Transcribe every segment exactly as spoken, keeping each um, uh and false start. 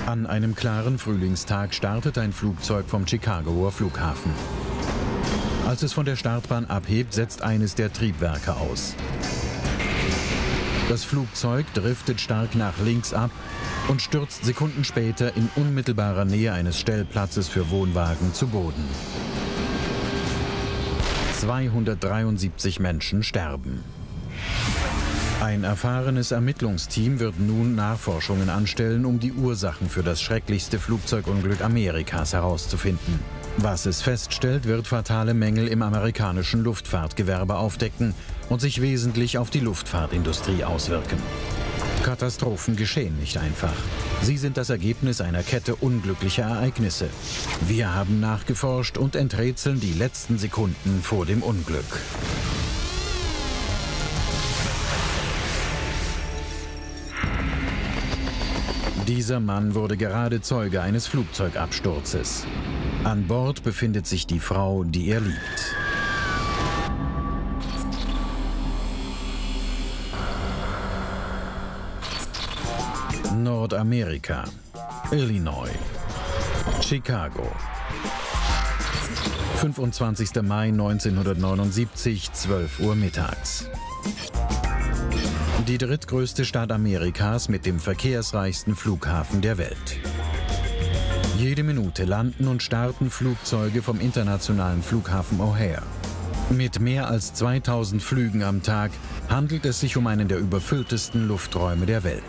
An einem klaren Frühlingstag startet ein Flugzeug vom Chicagoer Flughafen. Als es von der Startbahn abhebt, setzt eines der Triebwerke aus. Das Flugzeug driftet stark nach links ab und stürzt Sekunden später in unmittelbarer Nähe eines Stellplatzes für Wohnwagen zu Boden. zweihundertdreiundsiebzig Menschen sterben. Ein erfahrenes Ermittlungsteam wird nun Nachforschungen anstellen, um die Ursachen für das schrecklichste Flugzeugunglück Amerikas herauszufinden. Was es feststellt, wird fatale Mängel im amerikanischen Luftfahrtgewerbe aufdecken und sich wesentlich auf die Luftfahrtindustrie auswirken. Katastrophen geschehen nicht einfach. Sie sind das Ergebnis einer Kette unglücklicher Ereignisse. Wir haben nachgeforscht und enträtseln die letzten Sekunden vor dem Unglück. Dieser Mann wurde gerade Zeuge eines Flugzeugabsturzes. An Bord befindet sich die Frau, die er liebt. Nordamerika, Illinois, Chicago. fünfundzwanzigster Mai neunzehnhundertneunundsiebzig, zwölf Uhr mittags. Die drittgrößte Stadt Amerikas mit dem verkehrsreichsten Flughafen der Welt. Jede Minute landen und starten Flugzeuge vom internationalen Flughafen O'Hare. Mit mehr als zweitausend Flügen am Tag handelt es sich um einen der überfülltesten Lufträume der Welt.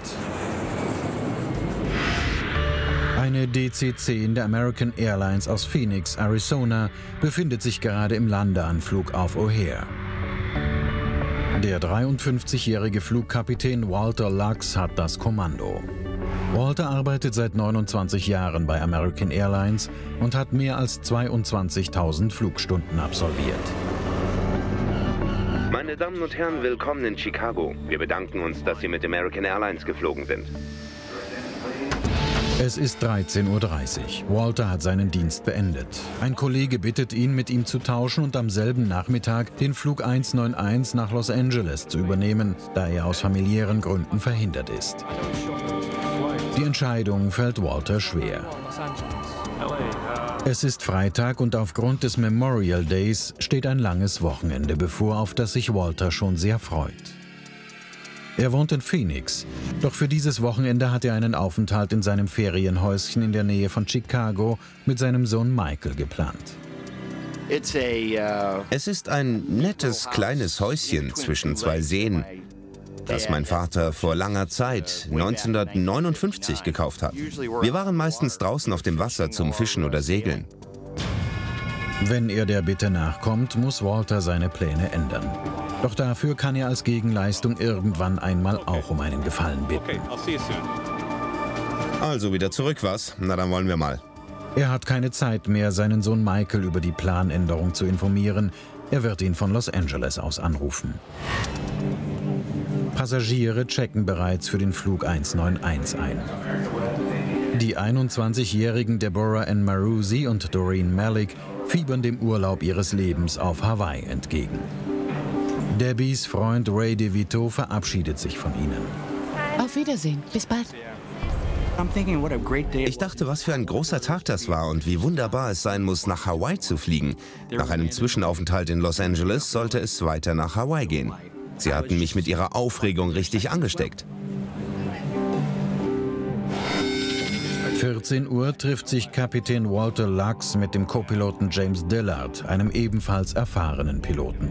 Eine D C zehn der American Airlines aus Phoenix, Arizona, befindet sich gerade im Landeanflug auf O'Hare. Der dreiundfünfzigjährige Flugkapitän Walter Lux hat das Kommando. Walter arbeitet seit neunundzwanzig Jahren bei American Airlines und hat mehr als zweiundzwanzigtausend Flugstunden absolviert. Meine Damen und Herren, willkommen in Chicago. Wir bedanken uns, dass Sie mit American Airlines geflogen sind. Es ist dreizehn Uhr dreißig. Walter hat seinen Dienst beendet. Ein Kollege bittet ihn, mit ihm zu tauschen und am selben Nachmittag den Flug hunderteinundneunzig nach Los Angeles zu übernehmen, da er aus familiären Gründen verhindert ist. Die Entscheidung fällt Walter schwer. Es ist Freitag und aufgrund des Memorial Days steht ein langes Wochenende bevor, auf das sich Walter schon sehr freut. Er wohnt in Phoenix, doch für dieses Wochenende hat er einen Aufenthalt in seinem Ferienhäuschen in der Nähe von Chicago mit seinem Sohn Michael geplant. Es ist ein nettes kleines Häuschen zwischen zwei Seen, das mein Vater vor langer Zeit, neunzehnhundertneunundfünfzig, gekauft hat. Wir waren meistens draußen auf dem Wasser zum Fischen oder Segeln. Wenn er der Bitte nachkommt, muss Walter seine Pläne ändern. Doch dafür kann er als Gegenleistung irgendwann einmal auch um einen Gefallen bitten. Also wieder zurück, was? Na, dann wollen wir mal. Er hat keine Zeit mehr, seinen Sohn Michael über die Planänderung zu informieren. Er wird ihn von Los Angeles aus anrufen. Passagiere checken bereits für den Flug hundertneunundneunzig ein. Die einundzwanzigjährigen Deborah Ann Marusi und Doreen Malik fiebern dem Urlaub ihres Lebens auf Hawaii entgegen. Debbies Freund Ray DeVito verabschiedet sich von ihnen. Auf Wiedersehen, bis bald. Ich dachte, was für ein großer Tag das war und wie wunderbar es sein muss, nach Hawaii zu fliegen. Nach einem Zwischenaufenthalt in Los Angeles sollte es weiter nach Hawaii gehen. Sie hatten mich mit ihrer Aufregung richtig angesteckt. vierzehn Uhr trifft sich Kapitän Walter Lux mit dem Co-Piloten James Dillard, einem ebenfalls erfahrenen Piloten.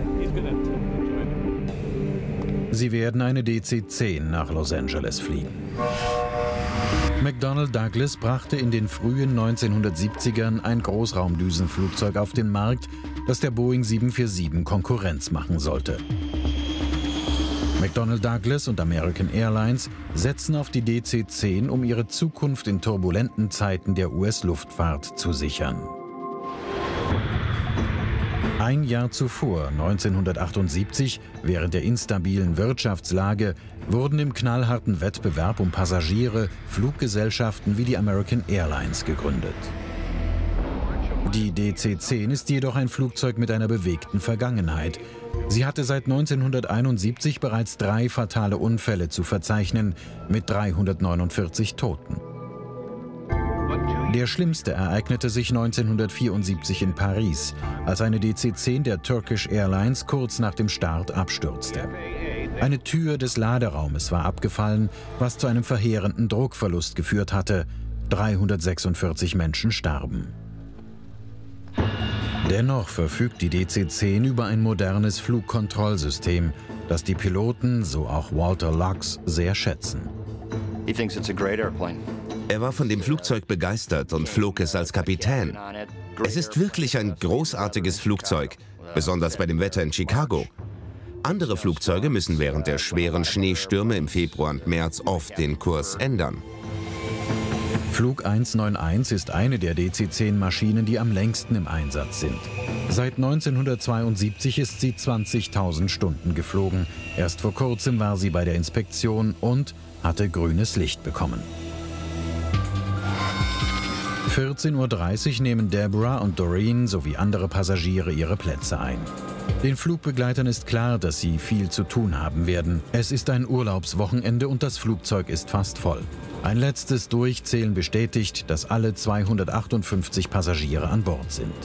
Sie werden eine D C zehn nach Los Angeles fliegen. McDonnell Douglas brachte in den frühen neunzehnhundertsiebzigern ein Großraumdüsenflugzeug auf den Markt, das der Boeing sieben vier sieben Konkurrenz machen sollte. McDonnell Douglas und American Airlines setzen auf die D C zehn, um ihre Zukunft in turbulenten Zeiten der U S-Luftfahrt zu sichern. Ein Jahr zuvor, neunzehnhundertachtundsiebzig, während der instabilen Wirtschaftslage, wurden im knallharten Wettbewerb um Passagiere Fluggesellschaften wie die American Airlines gegründet. Die D C zehn ist jedoch ein Flugzeug mit einer bewegten Vergangenheit. Sie hatte seit neunzehnhunderteinundsiebzig bereits drei fatale Unfälle zu verzeichnen, mit dreihundertneunundvierzig Toten. Der schlimmste ereignete sich neunzehnhundertvierundsiebzig in Paris, als eine D C zehn der Turkish Airlines kurz nach dem Start abstürzte. Eine Tür des Laderaumes war abgefallen, was zu einem verheerenden Druckverlust geführt hatte. dreihundertsechsundvierzig Menschen starben. Dennoch verfügt die D C zehn über ein modernes Flugkontrollsystem, das die Piloten, so auch Walter Lux, sehr schätzen. Er war von dem Flugzeug begeistert und flog es als Kapitän. Es ist wirklich ein großartiges Flugzeug, besonders bei dem Wetter in Chicago. Andere Flugzeuge müssen während der schweren Schneestürme im Februar und März oft den Kurs ändern. Flug hunderteinundneunzig ist eine der D C zehn Maschinen, die am längsten im Einsatz sind. Seit neunzehnhundertzweiundsiebzig ist sie zwanzigtausend Stunden geflogen. Erst vor kurzem war sie bei der Inspektion und hatte grünes Licht bekommen. vierzehn Uhr dreißig nehmen Deborah und Doreen sowie andere Passagiere ihre Plätze ein. Den Flugbegleitern ist klar, dass sie viel zu tun haben werden. Es ist ein Urlaubswochenende und das Flugzeug ist fast voll. Ein letztes Durchzählen bestätigt, dass alle zweihundertachtundfünfzig Passagiere an Bord sind.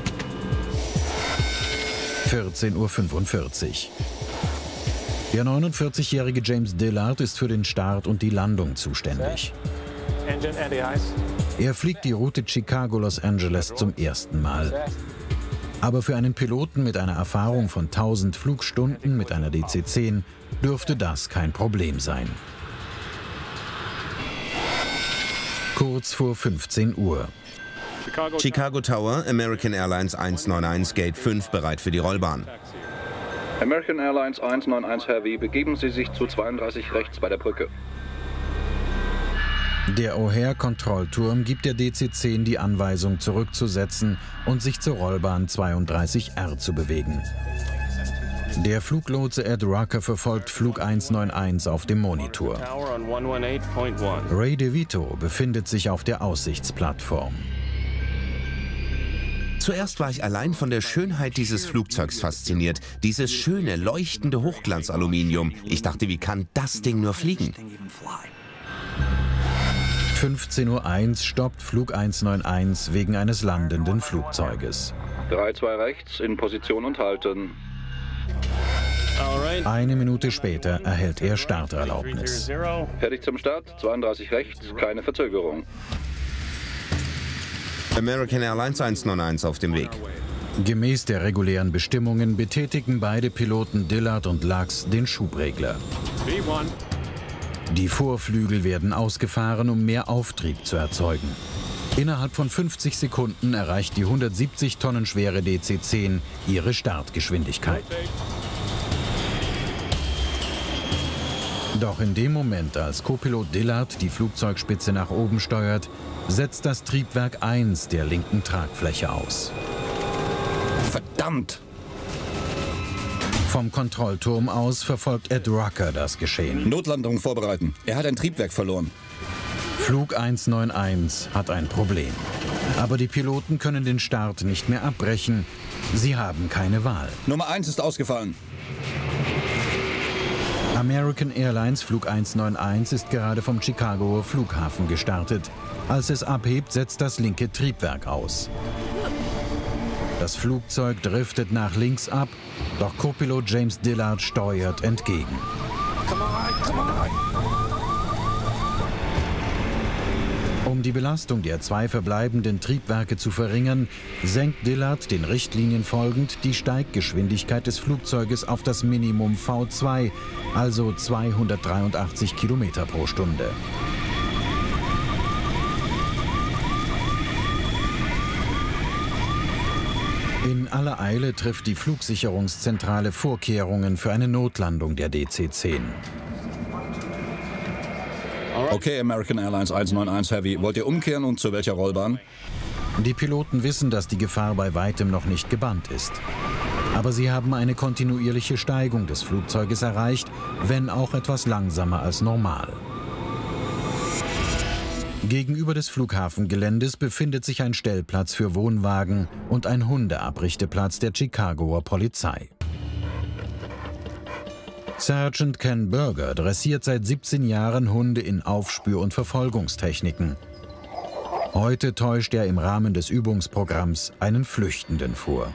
vierzehn Uhr fünfundvierzig. Der neunundvierzigjährige James Dillard ist für den Start und die Landung zuständig. Er fliegt die Route Chicago-Los Angeles zum ersten Mal. Aber für einen Piloten mit einer Erfahrung von tausend Flugstunden mit einer D C zehn dürfte das kein Problem sein. Kurz vor fünfzehn Uhr. Chicago Tower, American Airlines hunderteinundneunzig, Gate fünf, bereit für die Rollbahn. American Airlines hundertneunundneunzig Heavy, begeben Sie sich zu zweiunddreißig rechts bei der Brücke. Der O'Hare-Kontrollturm gibt der D C zehn die Anweisung, zurückzusetzen und sich zur Rollbahn zweiunddreißig R zu bewegen. Der Fluglotse Ed Rucker verfolgt Flug hundertneunundneunzig auf dem Monitor. Ray DeVito befindet sich auf der Aussichtsplattform. Zuerst war ich allein von der Schönheit dieses Flugzeugs fasziniert. Dieses schöne, leuchtende Hochglanzaluminium. Ich dachte, wie kann das Ding nur fliegen? fünfzehn Uhr eins stoppt Flug hundertneunundneunzig wegen eines landenden Flugzeuges. drei zwei rechts, in Position und halten. Eine Minute später erhält er Starterlaubnis. Fertig zum Start, zweiunddreißig rechts, keine Verzögerung. American Airlines hundertneunundneunzig auf dem Weg. Gemäß der regulären Bestimmungen betätigen beide Piloten Dillard und Lux den Schubregler. Die Vorflügel werden ausgefahren, um mehr Auftrieb zu erzeugen. Innerhalb von fünfzig Sekunden erreicht die hundertsiebzig Tonnen schwere D C zehn ihre Startgeschwindigkeit. Doch in dem Moment, als Co-Pilot Dillard die Flugzeugspitze nach oben steuert, setzt das Triebwerk eins der linken Tragfläche aus. Verdammt! Vom Kontrollturm aus verfolgt Ed Rucker das Geschehen. Notlandung vorbereiten. Er hat ein Triebwerk verloren. Flug hundertneunundneunzig hat ein Problem. Aber die Piloten können den Start nicht mehr abbrechen. Sie haben keine Wahl. Nummer eins ist ausgefallen. American Airlines Flug hundertneunundneunzig ist gerade vom Chicagoer Flughafen gestartet. Als es abhebt, setzt das linke Triebwerk aus. Das Flugzeug driftet nach links ab, doch Co-Pilot James Dillard steuert entgegen. Um die Belastung der zwei verbleibenden Triebwerke zu verringern, senkt Dillard den Richtlinien folgend die Steiggeschwindigkeit des Flugzeuges auf das Minimum V zwei, also zweihundertdreiundachtzig Kilometer pro Stunde. In aller Eile trifft die Flugsicherungszentrale Vorkehrungen für eine Notlandung der D C zehn. Okay, American Airlines hundertneunundneunzig Heavy. Wollt ihr umkehren und zu welcher Rollbahn? Die Piloten wissen, dass die Gefahr bei weitem noch nicht gebannt ist. Aber sie haben eine kontinuierliche Steigung des Flugzeuges erreicht, wenn auch etwas langsamer als normal. Gegenüber des Flughafengeländes befindet sich ein Stellplatz für Wohnwagen und ein Hundeabrichteplatz der Chicagoer Polizei. Sergeant Ken Berger dressiert seit siebzehn Jahren Hunde in Aufspür- und Verfolgungstechniken. Heute täuscht er im Rahmen des Übungsprogramms einen Flüchtenden vor.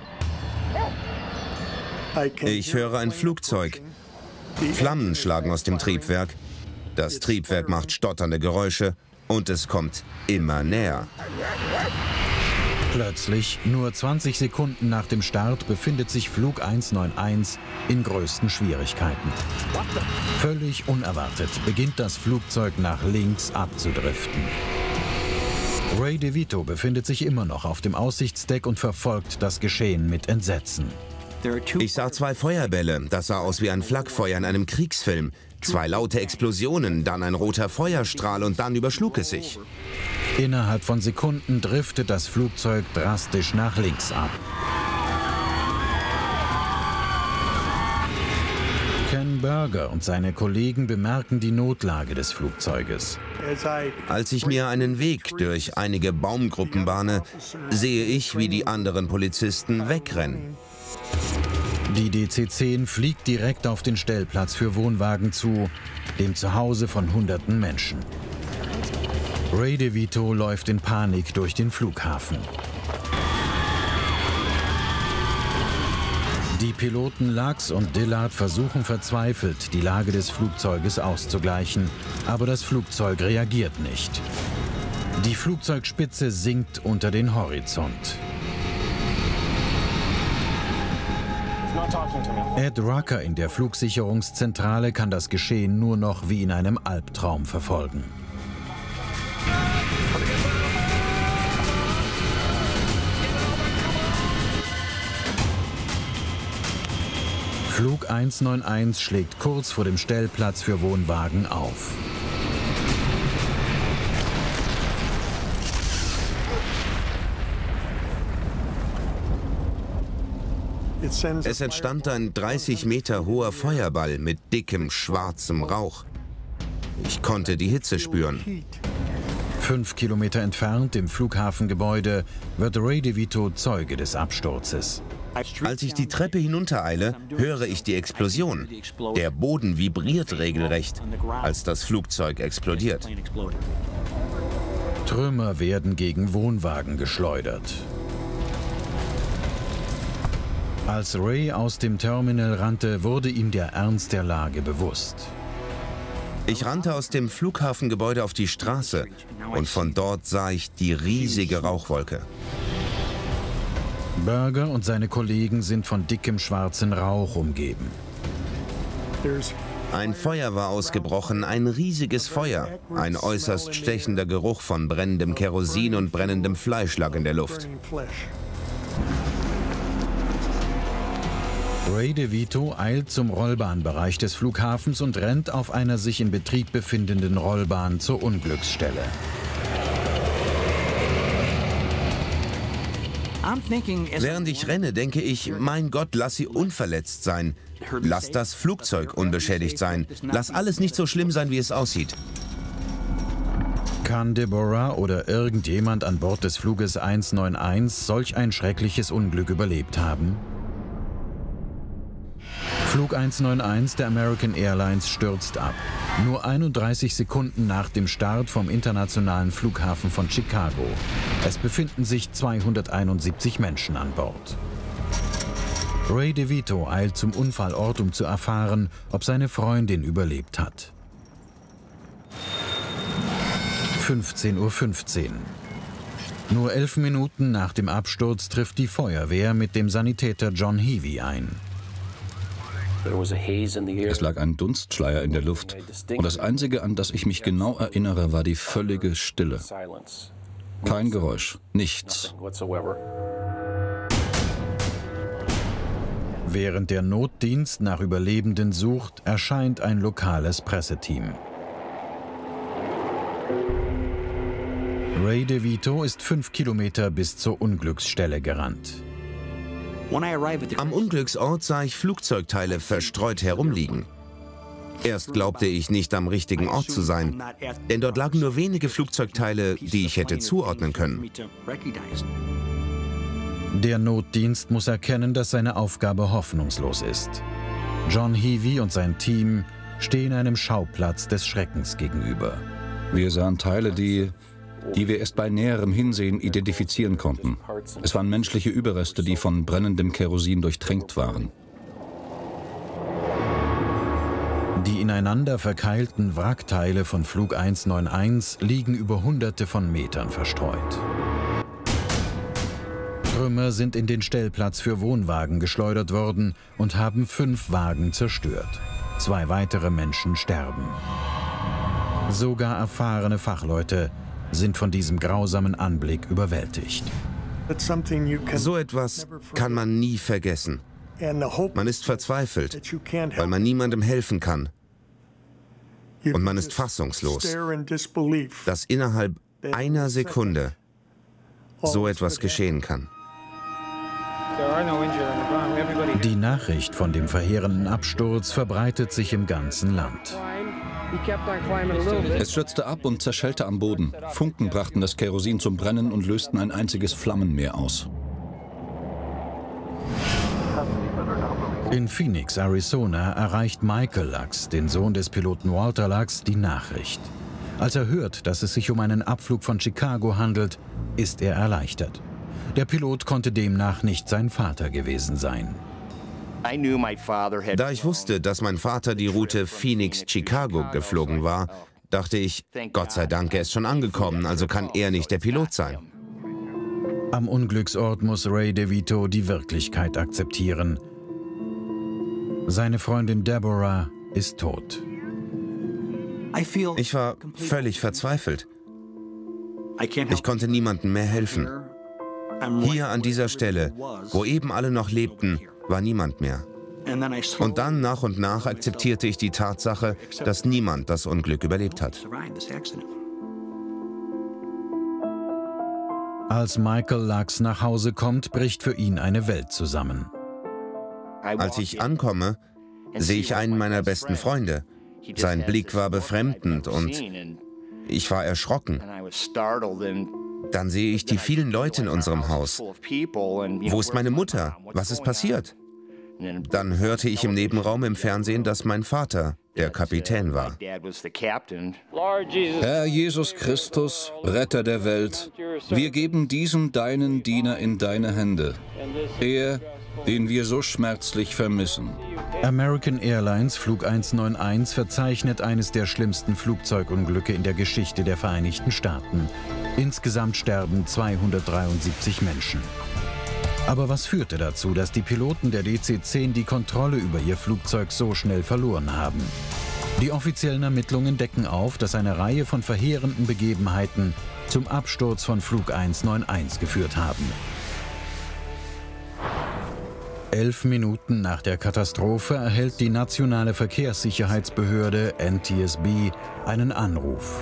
Ich höre ein Flugzeug. Flammen schlagen aus dem Triebwerk. Das Triebwerk macht stotternde Geräusche und es kommt immer näher. Plötzlich, nur zwanzig Sekunden nach dem Start, befindet sich Flug eins neun eins in größten Schwierigkeiten. Völlig unerwartet beginnt das Flugzeug nach links abzudriften. Ray DeVito befindet sich immer noch auf dem Aussichtsdeck und verfolgt das Geschehen mit Entsetzen. Ich sah zwei Feuerbälle. Das sah aus wie ein Flakfeuer in einem Kriegsfilm. Zwei laute Explosionen, dann ein roter Feuerstrahl und dann überschlug es sich. Innerhalb von Sekunden driftet das Flugzeug drastisch nach links ab. Ken Berger und seine Kollegen bemerken die Notlage des Flugzeuges. Als ich mir einen Weg durch einige Baumgruppen bahne, sehe ich, wie die anderen Polizisten wegrennen. Die D C zehn fliegt direkt auf den Stellplatz für Wohnwagen zu, dem Zuhause von hunderten Menschen. Ray DeVito läuft in Panik durch den Flughafen. Die Piloten Lux und Dillard versuchen verzweifelt, die Lage des Flugzeuges auszugleichen, aber das Flugzeug reagiert nicht. Die Flugzeugspitze sinkt unter den Horizont. Ed Rucker in der Flugsicherungszentrale kann das Geschehen nur noch wie in einem Albtraum verfolgen. Flug eins neun eins schlägt kurz vor dem Stellplatz für Wohnwagen auf. Es entstand ein dreißig Meter hoher Feuerball mit dickem, schwarzem Rauch. Ich konnte die Hitze spüren. Fünf Kilometer entfernt im Flughafengebäude wird Ray DeVito Zeuge des Absturzes. Als ich die Treppe hinuntereile, höre ich die Explosion. Der Boden vibriert regelrecht, als das Flugzeug explodiert. Trümmer werden gegen Wohnwagen geschleudert. Als Ray aus dem Terminal rannte, wurde ihm der Ernst der Lage bewusst. Ich rannte aus dem Flughafengebäude auf die Straße und von dort sah ich die riesige Rauchwolke. Berger und seine Kollegen sind von dickem schwarzen Rauch umgeben. Ein Feuer war ausgebrochen, ein riesiges Feuer. Ein äußerst stechender Geruch von brennendem Kerosin und brennendem Fleisch lag in der Luft. Ray DeVito eilt zum Rollbahnbereich des Flughafens und rennt auf einer sich in Betrieb befindenden Rollbahn zur Unglücksstelle. Während ich renne, denke ich, mein Gott, lass sie unverletzt sein. Lass das Flugzeug unbeschädigt sein. Lass alles nicht so schlimm sein, wie es aussieht. Kann Deborah oder irgendjemand an Bord des Fluges eins neun eins solch ein schreckliches Unglück überlebt haben? Flug eins neun eins der American Airlines stürzt ab. Nur einunddreißig Sekunden nach dem Start vom internationalen Flughafen von Chicago. Es befinden sich zweihunderteinundsiebzig Menschen an Bord. Ray DeVito eilt zum Unfallort, um zu erfahren, ob seine Freundin überlebt hat. fünfzehn Uhr fünfzehn. Nur elf Minuten nach dem Absturz trifft die Feuerwehr mit dem Sanitäter John Heavey ein. Es lag ein Dunstschleier in der Luft und das Einzige, an das ich mich genau erinnere, war die völlige Stille. Kein Geräusch, nichts. Während der Notdienst nach Überlebenden sucht, erscheint ein lokales Presseteam. Ray DeVito ist fünf Kilometer bis zur Unglücksstelle gerannt. Am Unglücksort sah ich Flugzeugteile verstreut herumliegen. Erst glaubte ich nicht am richtigen Ort zu sein, denn dort lagen nur wenige Flugzeugteile, die ich hätte zuordnen können. Der Notdienst muss erkennen, dass seine Aufgabe hoffnungslos ist. John Heavey und sein Team stehen einem Schauplatz des Schreckens gegenüber. Wir sahen Teile, die die wir erst bei näherem Hinsehen identifizieren konnten. Es waren menschliche Überreste, die von brennendem Kerosin durchtränkt waren. Die ineinander verkeilten Wrackteile von Flug hunderteinundneunzig liegen über hunderte von Metern verstreut. Trümmer sind in den Stellplatz für Wohnwagen geschleudert worden und haben fünf Wagen zerstört. Zwei weitere Menschen sterben. Sogar erfahrene Fachleute sind von diesem grausamen Anblick überwältigt. So etwas kann man nie vergessen. Man ist verzweifelt, weil man niemandem helfen kann. Und man ist fassungslos, dass innerhalb einer Sekunde so etwas geschehen kann. Die Nachricht von dem verheerenden Absturz verbreitet sich im ganzen Land. Es stürzte ab und zerschellte am Boden. Funken brachten das Kerosin zum Brennen und lösten ein einziges Flammenmeer aus. In Phoenix, Arizona, erreicht Michael Lux, den Sohn des Piloten Walter Lux, die Nachricht. Als er hört, dass es sich um einen Abflug von Chicago handelt, ist er erleichtert. Der Pilot konnte demnach nicht sein Vater gewesen sein. Da ich wusste, dass mein Vater die Route Phoenix-Chicago geflogen war, dachte ich, Gott sei Dank, er ist schon angekommen, also kann er nicht der Pilot sein. Am Unglücksort muss Ray DeVito die Wirklichkeit akzeptieren. Seine Freundin Deborah ist tot. Ich war völlig verzweifelt. Ich konnte niemandem mehr helfen. Hier an dieser Stelle, wo eben alle noch lebten, war niemand mehr. Und dann nach und nach akzeptierte ich die Tatsache, dass niemand das Unglück überlebt hat. Als Michael Lux nach Hause kommt, bricht für ihn eine Welt zusammen. Als ich ankomme, sehe ich einen meiner besten Freunde. Sein Blick war befremdend und ich war erschrocken. Dann sehe ich die vielen Leute in unserem Haus. Wo ist meine Mutter? Was ist passiert? Dann hörte ich im Nebenraum im Fernsehen, dass mein Vater der Kapitän war. Herr Jesus Christus, Retter der Welt, wir geben diesen deinen Diener in deine Hände. Er, den wir so schmerzlich vermissen. American Airlines Flug hunderteinundneunzig verzeichnet eines der schlimmsten Flugzeugunglücke in der Geschichte der Vereinigten Staaten. Insgesamt sterben zweihundertdreiundsiebzig Menschen. Aber was führte dazu, dass die Piloten der D C zehn die Kontrolle über ihr Flugzeug so schnell verloren haben? Die offiziellen Ermittlungen decken auf, dass eine Reihe von verheerenden Begebenheiten zum Absturz von Flug hunderteinundneunzig geführt haben. Elf Minuten nach der Katastrophe erhält die nationale Verkehrssicherheitsbehörde N T S B einen Anruf.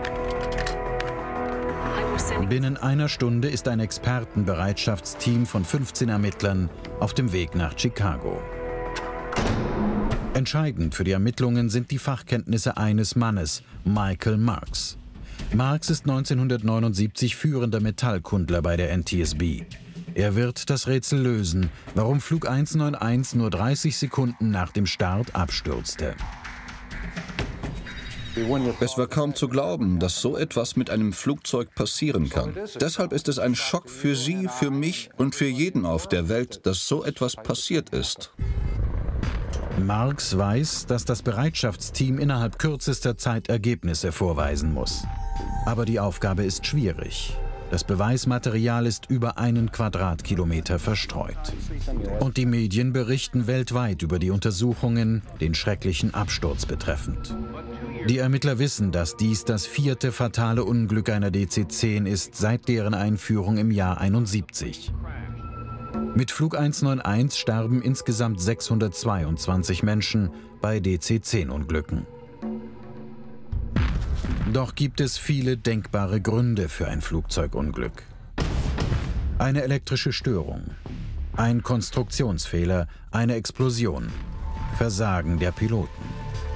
Binnen einer Stunde ist ein Expertenbereitschaftsteam von fünfzehn Ermittlern auf dem Weg nach Chicago. Entscheidend für die Ermittlungen sind die Fachkenntnisse eines Mannes, Michael Marks. Marks ist neunzehnhundertneunundsiebzig führender Metallkundler bei der N T S B. Er wird das Rätsel lösen, warum Flug hunderteinundneunzig nur dreißig Sekunden nach dem Start abstürzte. Es war kaum zu glauben, dass so etwas mit einem Flugzeug passieren kann. Deshalb ist es ein Schock für Sie, für mich und für jeden auf der Welt, dass so etwas passiert ist. Marks weiß, dass das Bereitschaftsteam innerhalb kürzester Zeit Ergebnisse vorweisen muss. Aber die Aufgabe ist schwierig. Das Beweismaterial ist über einen Quadratkilometer verstreut. Und die Medien berichten weltweit über die Untersuchungen, den schrecklichen Absturz betreffend. Die Ermittler wissen, dass dies das vierte fatale Unglück einer D C zehn ist seit deren Einführung im Jahr einundsiebzig. Mit Flug hunderteinundneunzig starben insgesamt sechshundertzweiundzwanzig Menschen bei D C zehn Unglücken. Doch gibt es viele denkbare Gründe für ein Flugzeugunglück. Eine elektrische Störung, ein Konstruktionsfehler, eine Explosion, Versagen der Piloten.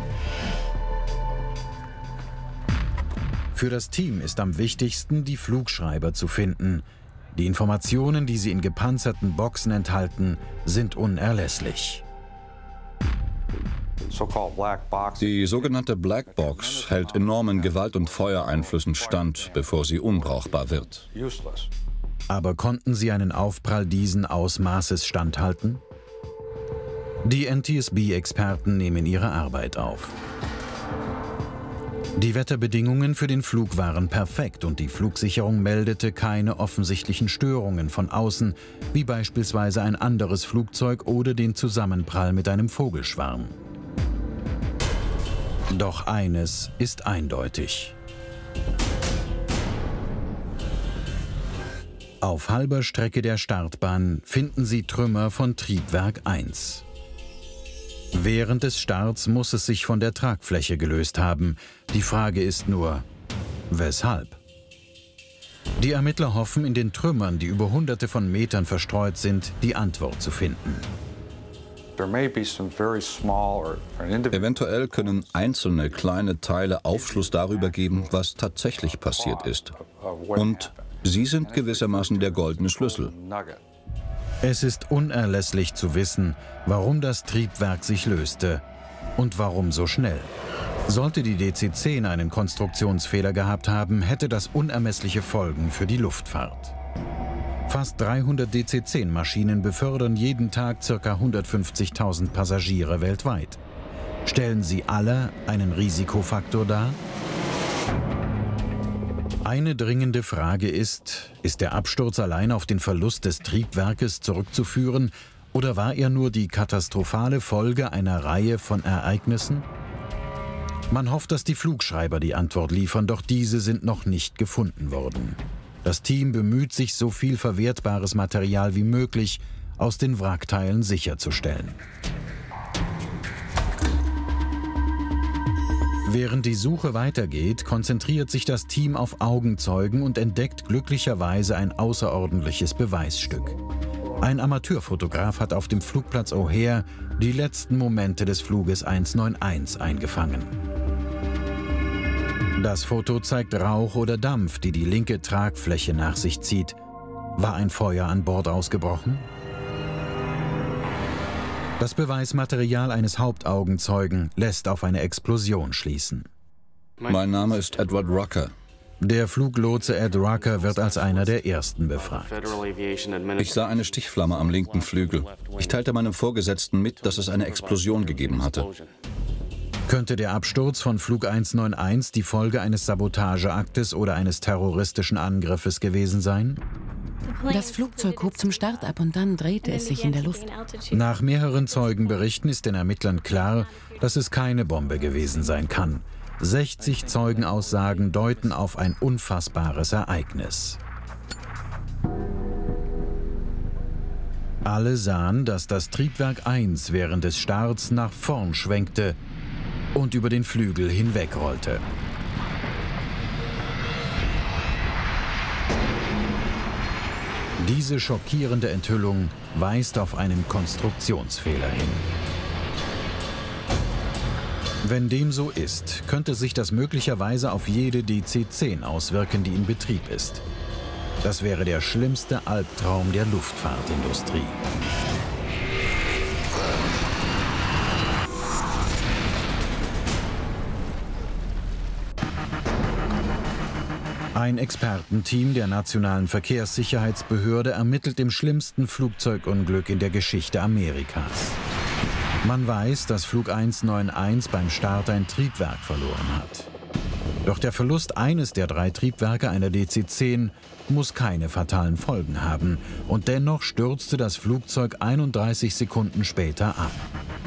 Für das Team ist am wichtigsten, die Flugschreiber zu finden. Die Informationen, die sie in gepanzerten Boxen enthalten, sind unerlässlich. Die sogenannte Blackbox hält enormen Gewalt- und Feuereinflüssen stand, bevor sie unbrauchbar wird. Aber konnten sie einen Aufprall diesen Ausmaßes standhalten? Die N T S B-Experten nehmen ihre Arbeit auf. Die Wetterbedingungen für den Flug waren perfekt und die Flugsicherung meldete keine offensichtlichen Störungen von außen, wie beispielsweise ein anderes Flugzeug oder den Zusammenprall mit einem Vogelschwarm. Doch eines ist eindeutig. Auf halber Strecke der Startbahn finden sie Trümmer von Triebwerk eins. Während des Starts muss es sich von der Tragfläche gelöst haben. Die Frage ist nur, weshalb? Die Ermittler hoffen, in den Trümmern, die über hunderte von Metern verstreut sind, die Antwort zu finden. Eventuell können einzelne kleine Teile Aufschluss darüber geben, was tatsächlich passiert ist. Und sie sind gewissermaßen der goldene Schlüssel. Es ist unerlässlich zu wissen, warum das Triebwerk sich löste und warum so schnell. Sollte die D C zehn einen Konstruktionsfehler gehabt haben, hätte das unermessliche Folgen für die Luftfahrt. Fast dreihundert D C zehn Maschinen befördern jeden Tag ca. hundertfünfzigtausend Passagiere weltweit. Stellen sie alle einen Risikofaktor dar? Eine dringende Frage ist, ist der Absturz allein auf den Verlust des Triebwerkes zurückzuführen oder war er nur die katastrophale Folge einer Reihe von Ereignissen? Man hofft, dass die Flugschreiber die Antwort liefern, doch diese sind noch nicht gefunden worden. Das Team bemüht sich, so viel verwertbares Material wie möglich aus den Wrackteilen sicherzustellen. Während die Suche weitergeht, konzentriert sich das Team auf Augenzeugen und entdeckt glücklicherweise ein außerordentliches Beweisstück. Ein Amateurfotograf hat auf dem Flugplatz O'Hare die letzten Momente des Fluges eins neun eins eingefangen. Das Foto zeigt Rauch oder Dampf, die die linke Tragfläche nach sich zieht. War ein Feuer an Bord ausgebrochen? Das Beweismaterial eines Hauptaugenzeugen lässt auf eine Explosion schließen. Mein Name ist Edward Rucker. Der Fluglotse Ed Rucker wird als einer der ersten befragt. Ich sah eine Stichflamme am linken Flügel. Ich teilte meinem Vorgesetzten mit, dass es eine Explosion gegeben hatte. Könnte der Absturz von Flug eins neun eins die Folge eines Sabotageaktes oder eines terroristischen Angriffes gewesen sein? Das Flugzeug hob zum Start ab und dann drehte es sich in der Luft. Nach mehreren Zeugenberichten ist den Ermittlern klar, dass es keine Bombe gewesen sein kann. sechzig Zeugenaussagen deuten auf ein unfassbares Ereignis. Alle sahen, dass das Triebwerk eins während des Starts nach vorn schwenkte und über den Flügel hinwegrollte. Diese schockierende Enthüllung weist auf einen Konstruktionsfehler hin. Wenn dem so ist, könnte sich das möglicherweise auf jede D C zehn auswirken, die in Betrieb ist. Das wäre der schlimmste Albtraum der Luftfahrtindustrie. Ein Expertenteam der Nationalen Verkehrssicherheitsbehörde ermittelt im schlimmsten Flugzeugunglück in der Geschichte Amerikas. Man weiß, dass Flug eins neun eins beim Start ein Triebwerk verloren hat. Doch der Verlust eines der drei Triebwerke einer D C zehn muss keine fatalen Folgen haben. Und dennoch stürzte das Flugzeug einunddreißig Sekunden später ab.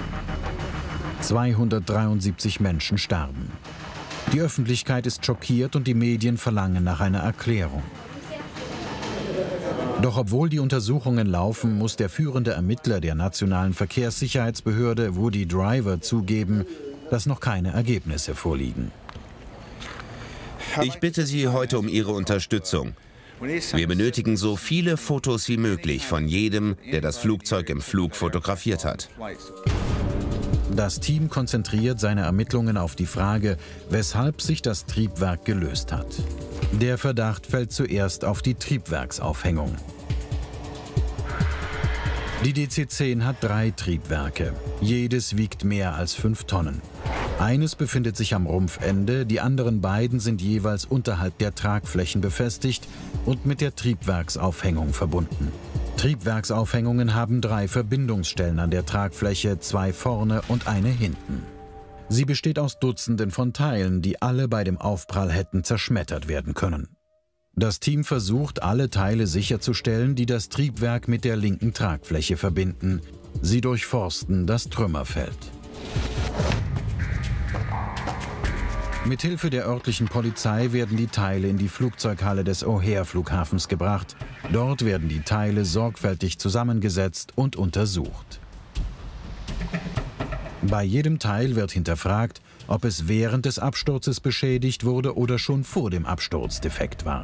zweihundertdreiundsiebzig Menschen starben. Die Öffentlichkeit ist schockiert und die Medien verlangen nach einer Erklärung. Doch obwohl die Untersuchungen laufen, muss der führende Ermittler der Nationalen Verkehrssicherheitsbehörde, Woody Driver, zugeben, dass noch keine Ergebnisse vorliegen. Ich bitte Sie heute um Ihre Unterstützung. Wir benötigen so viele Fotos wie möglich von jedem, der das Flugzeug im Flug fotografiert hat. Das Team konzentriert seine Ermittlungen auf die Frage, weshalb sich das Triebwerk gelöst hat. Der Verdacht fällt zuerst auf die Triebwerksaufhängung. Die D C zehn hat drei Triebwerke. Jedes wiegt mehr als fünf Tonnen. Eines befindet sich am Rumpfende, die anderen beiden sind jeweils unterhalb der Tragflächen befestigt und mit der Triebwerksaufhängung verbunden. Triebwerksaufhängungen haben drei Verbindungsstellen an der Tragfläche, zwei vorne und eine hinten. Sie besteht aus Dutzenden von Teilen, die alle bei dem Aufprall hätten zerschmettert werden können. Das Team versucht, alle Teile sicherzustellen, die das Triebwerk mit der linken Tragfläche verbinden. Sie durchforsten das Trümmerfeld. Mithilfe der örtlichen Polizei werden die Teile in die Flugzeughalle des O'Hare-Flughafens gebracht. Dort werden die Teile sorgfältig zusammengesetzt und untersucht. Bei jedem Teil wird hinterfragt, ob es während des Absturzes beschädigt wurde oder schon vor dem Absturz defekt war.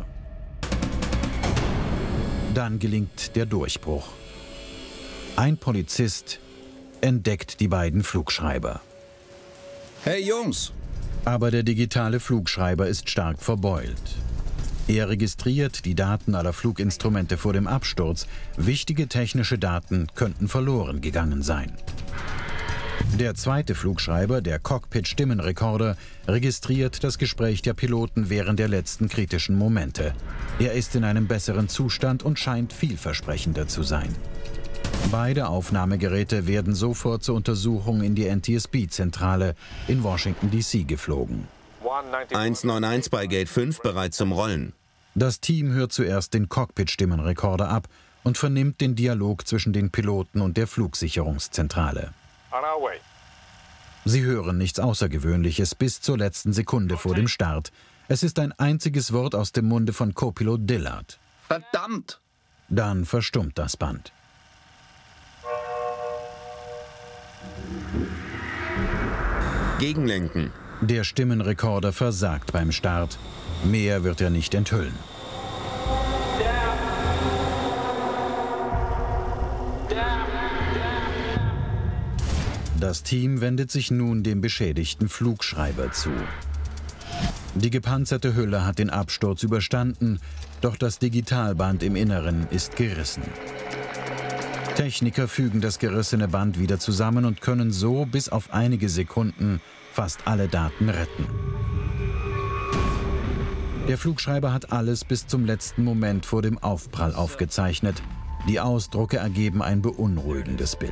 Dann gelingt der Durchbruch. Ein Polizist entdeckt die beiden Flugschreiber. Hey Jungs! Aber der digitale Flugschreiber ist stark verbeult. Er registriert die Daten aller Fluginstrumente vor dem Absturz. Wichtige technische Daten könnten verloren gegangen sein. Der zweite Flugschreiber, der Cockpit-Stimmenrekorder, registriert das Gespräch der Piloten während der letzten kritischen Momente. Er ist in einem besseren Zustand und scheint vielversprechender zu sein. Beide Aufnahmegeräte werden sofort zur Untersuchung in die N T S B-Zentrale in Washington D C geflogen. eins neun eins bei Gate fünf bereit zum Rollen. Das Team hört zuerst den Cockpit-Stimmenrekorder ab und vernimmt den Dialog zwischen den Piloten und der Flugsicherungszentrale. Sie hören nichts Außergewöhnliches bis zur letzten Sekunde vor dem Start. Es ist ein einziges Wort aus dem Munde von Co-Pilot Dillard. Verdammt! Dann verstummt das Band. Gegenlenken. Der Stimmenrekorder versagt beim Start. Mehr wird er nicht enthüllen. Das Team wendet sich nun dem beschädigten Flugschreiber zu. Die gepanzerte Hülle hat den Absturz überstanden, doch das Digitalband im Inneren ist gerissen. Techniker fügen das gerissene Band wieder zusammen und können so bis auf einige Sekunden fast alle Daten retten. Der Flugschreiber hat alles bis zum letzten Moment vor dem Aufprall aufgezeichnet. Die Ausdrucke ergeben ein beunruhigendes Bild.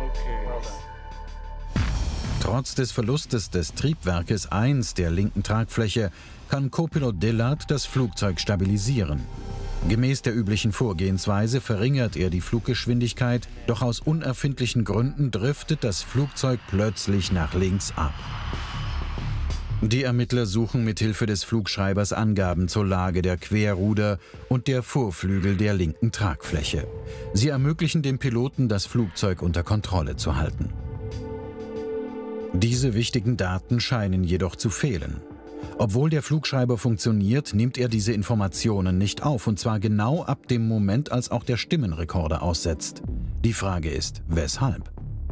Trotz des Verlustes des Triebwerkes eins der linken Tragfläche kann Co-Pilot Dillard das Flugzeug stabilisieren. Gemäß der üblichen Vorgehensweise verringert er die Fluggeschwindigkeit, doch aus unerfindlichen Gründen driftet das Flugzeug plötzlich nach links ab. Die Ermittler suchen mithilfe des Flugschreibers Angaben zur Lage der Querruder und der Vorflügel der linken Tragfläche. Sie ermöglichen dem Piloten, das Flugzeug unter Kontrolle zu halten. Diese wichtigen Daten scheinen jedoch zu fehlen. Obwohl der Flugschreiber funktioniert, nimmt er diese Informationen nicht auf, und zwar genau ab dem Moment, als auch der Stimmenrekorder aussetzt. Die Frage ist, weshalb?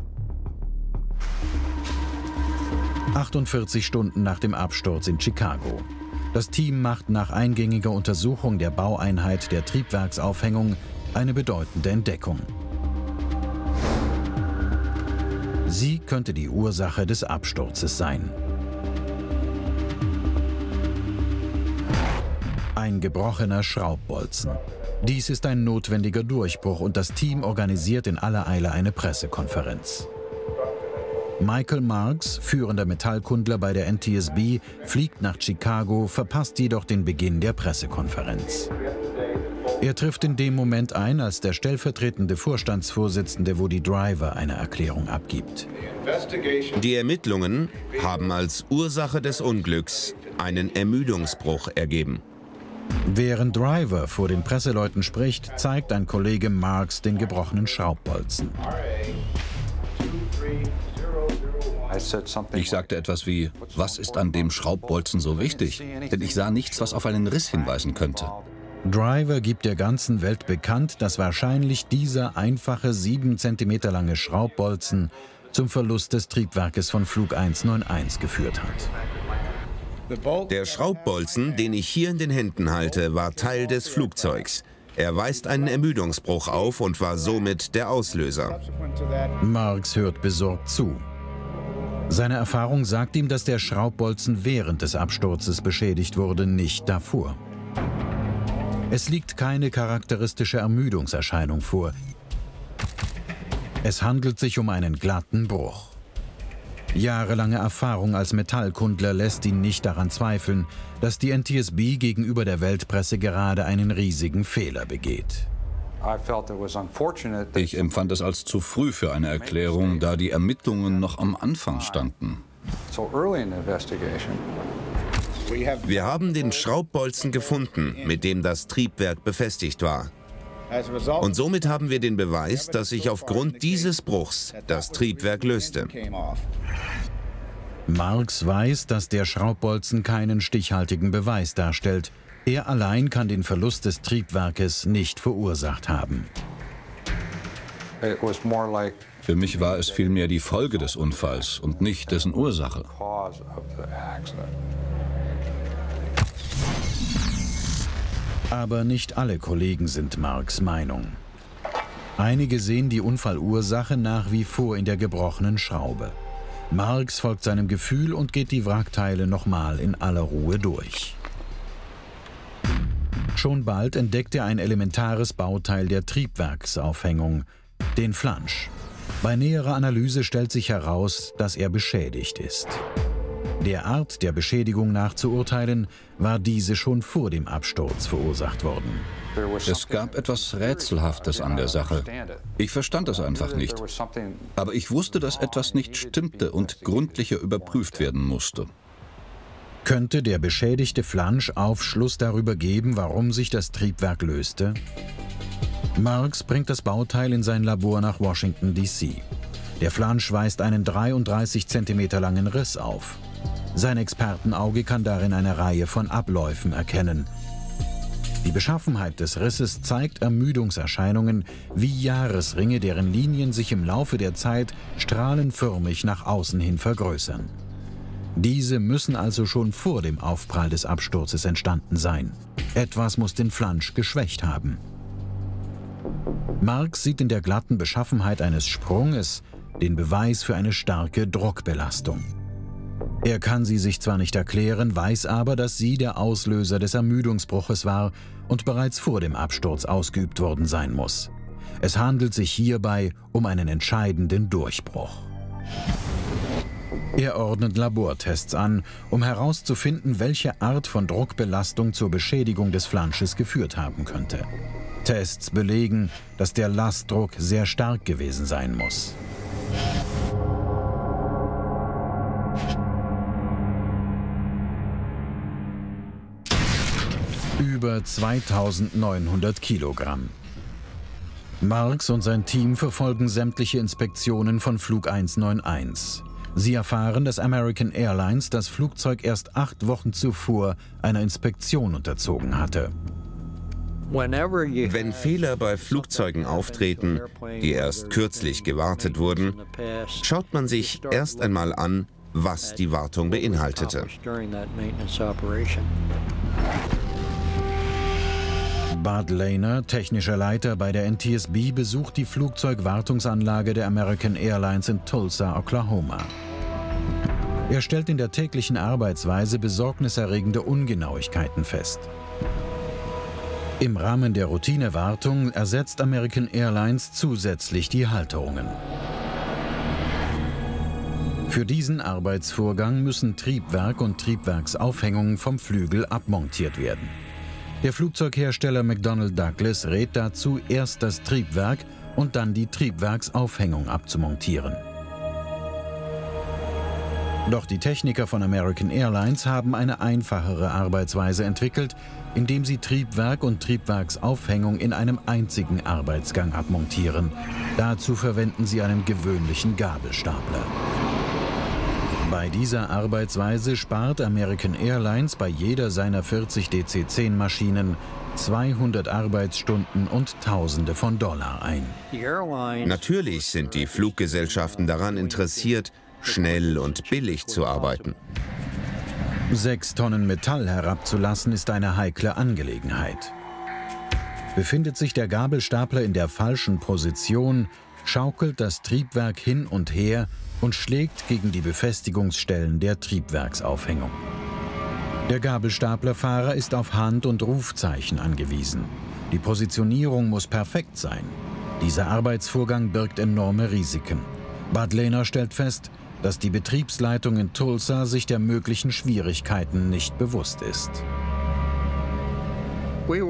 achtundvierzig Stunden nach dem Absturz in Chicago. Das Team macht nach eingängiger Untersuchung der Baueinheit der Triebwerksaufhängung eine bedeutende Entdeckung. Sie könnte die Ursache des Absturzes sein. Ein gebrochener Schraubbolzen. Dies ist ein notwendiger Durchbruch und das Team organisiert in aller Eile eine Pressekonferenz. Michael Marks, führender Metallkundler bei der N T S B, fliegt nach Chicago, verpasst jedoch den Beginn der Pressekonferenz. Er trifft in dem Moment ein, als der stellvertretende Vorstandsvorsitzende Woody Driver eine Erklärung abgibt. Die Ermittlungen haben als Ursache des Unglücks einen Ermüdungsbruch ergeben. Während Driver vor den Presseleuten spricht, zeigt ein Kollege Marks den gebrochenen Schraubbolzen. Ich sagte etwas wie, was ist an dem Schraubbolzen so wichtig? Denn ich sah nichts, was auf einen Riss hinweisen könnte. Driver gibt der ganzen Welt bekannt, dass wahrscheinlich dieser einfache sieben Zentimeter lange Schraubbolzen zum Verlust des Triebwerkes von Flug eins neun eins geführt hat. Der Schraubbolzen, den ich hier in den Händen halte, war Teil des Flugzeugs. Er weist einen Ermüdungsbruch auf und war somit der Auslöser. Marks hört besorgt zu. Seine Erfahrung sagt ihm, dass der Schraubbolzen während des Absturzes beschädigt wurde, nicht davor. Es liegt keine charakteristische Ermüdungserscheinung vor. Es handelt sich um einen glatten Bruch. Jahrelange Erfahrung als Metallkundler lässt ihn nicht daran zweifeln, dass die N T S B gegenüber der Weltpresse gerade einen riesigen Fehler begeht. Ich empfand es als zu früh für eine Erklärung, da die Ermittlungen noch am Anfang standen. Wir haben den Schraubbolzen gefunden, mit dem das Triebwerk befestigt war. Und somit haben wir den Beweis, dass sich aufgrund dieses Bruchs das Triebwerk löste. Marks weiß, dass der Schraubbolzen keinen stichhaltigen Beweis darstellt. Er allein kann den Verlust des Triebwerkes nicht verursacht haben. Für mich war es vielmehr die Folge des Unfalls und nicht dessen Ursache. Aber nicht alle Kollegen sind Marks Meinung. Einige sehen die Unfallursache nach wie vor in der gebrochenen Schraube. Marks folgt seinem Gefühl und geht die Wrackteile nochmal in aller Ruhe durch. Schon bald entdeckt er ein elementares Bauteil der Triebwerksaufhängung, den Flansch. Bei näherer Analyse stellt sich heraus, dass er beschädigt ist. Der Art der Beschädigung nach zu urteilen, war diese schon vor dem Absturz verursacht worden. Es gab etwas Rätselhaftes an der Sache. Ich verstand es einfach nicht. Aber ich wusste, dass etwas nicht stimmte und gründlicher überprüft werden musste. Könnte der beschädigte Flansch Aufschluss darüber geben, warum sich das Triebwerk löste? Marks bringt das Bauteil in sein Labor nach Washington, D C Der Flansch weist einen dreiunddreißig Zentimeter langen Riss auf. Sein Expertenauge kann darin eine Reihe von Abläufen erkennen. Die Beschaffenheit des Risses zeigt Ermüdungserscheinungen wie Jahresringe, deren Linien sich im Laufe der Zeit strahlenförmig nach außen hin vergrößern. Diese müssen also schon vor dem Aufprall des Absturzes entstanden sein. Etwas muss den Flansch geschwächt haben. Marks sieht in der glatten Beschaffenheit eines Sprunges den Beweis für eine starke Druckbelastung. Er kann sie sich zwar nicht erklären, weiß aber, dass sie der Auslöser des Ermüdungsbruches war und bereits vor dem Absturz ausgeübt worden sein muss. Es handelt sich hierbei um einen entscheidenden Durchbruch. Er ordnet Labortests an, um herauszufinden, welche Art von Druckbelastung zur Beschädigung des Flansches geführt haben könnte. Tests belegen, dass der Lastdruck sehr stark gewesen sein muss. Über zweitausendneunhundert Kilogramm. Marks und sein Team verfolgen sämtliche Inspektionen von Flug eins neun eins. Sie erfahren, dass American Airlines das Flugzeug erst acht Wochen zuvor einer Inspektion unterzogen hatte. Wenn Fehler bei Flugzeugen auftreten, die erst kürzlich gewartet wurden, schaut man sich erst einmal an, was die Wartung beinhaltete. Bud Lehner, technischer Leiter bei der N T S B, besucht die Flugzeugwartungsanlage der American Airlines in Tulsa, Oklahoma. Er stellt in der täglichen Arbeitsweise besorgniserregende Ungenauigkeiten fest. Im Rahmen der Routinewartung ersetzt American Airlines zusätzlich die Halterungen. Für diesen Arbeitsvorgang müssen Triebwerk und Triebwerksaufhängung vom Flügel abmontiert werden. Der Flugzeughersteller McDonnell Douglas rät dazu, erst das Triebwerk und dann die Triebwerksaufhängung abzumontieren. Doch die Techniker von American Airlines haben eine einfachere Arbeitsweise entwickelt, indem sie Triebwerk und Triebwerksaufhängung in einem einzigen Arbeitsgang abmontieren. Dazu verwenden sie einen gewöhnlichen Gabelstapler. Bei dieser Arbeitsweise spart American Airlines bei jeder seiner vierzig D C zehn Maschinen zweihundert Arbeitsstunden und Tausende von Dollar ein. Natürlich sind die Fluggesellschaften daran interessiert, schnell und billig zu arbeiten. Sechs Tonnen Metall herabzulassen ist eine heikle Angelegenheit. Befindet sich der Gabelstapler in der falschen Position, schaukelt das Triebwerk hin und her und schlägt gegen die Befestigungsstellen der Triebwerksaufhängung. Der Gabelstaplerfahrer ist auf Hand- und Rufzeichen angewiesen. Die Positionierung muss perfekt sein. Dieser Arbeitsvorgang birgt enorme Risiken. Bud Lehner stellt fest, dass die Betriebsleitung in Tulsa sich der möglichen Schwierigkeiten nicht bewusst ist. Wir